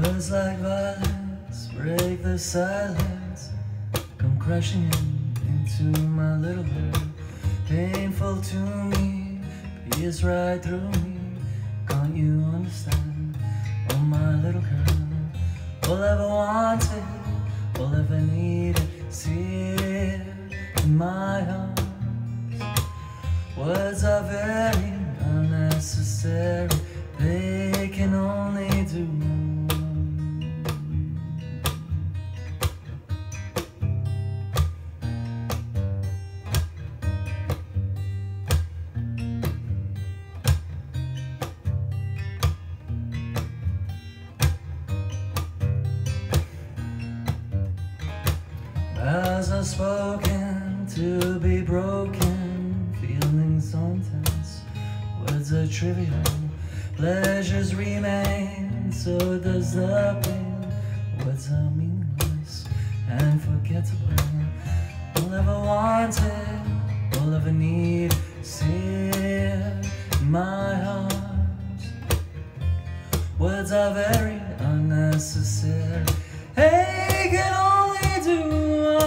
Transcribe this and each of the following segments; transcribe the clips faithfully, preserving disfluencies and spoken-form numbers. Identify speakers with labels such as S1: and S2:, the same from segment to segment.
S1: Words like violence break the silence, come crashing in into my little head. Painful to me, pierce right through me. Can't you understand? Oh my little girl, all I ever wanted, all I ever needed, see it in my arms. Words are very unnecessary, they can only do. Vows are spoken to be broken, feelings so intense, words are trivial, pleasures remain, so does the pain. Words are meaningless and forgettable. All I ever wanted, all I ever need, sit in my arms. Words are very unnecessary, they can only do.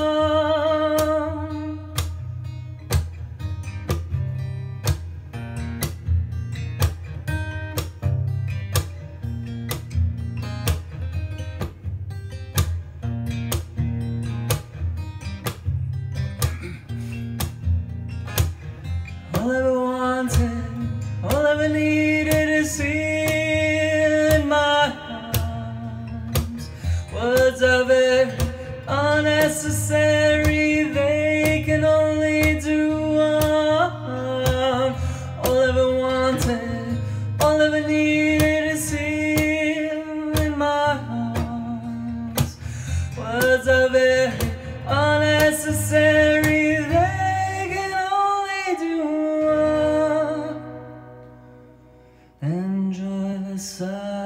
S1: All I ever wanted, all I ever needed is in my arms. Words are very unnecessary, they can only do harm. All I ever wanted, all I ever needed is in my arms. Words are very unnecessary, they can only do harm. Enjoy the silence.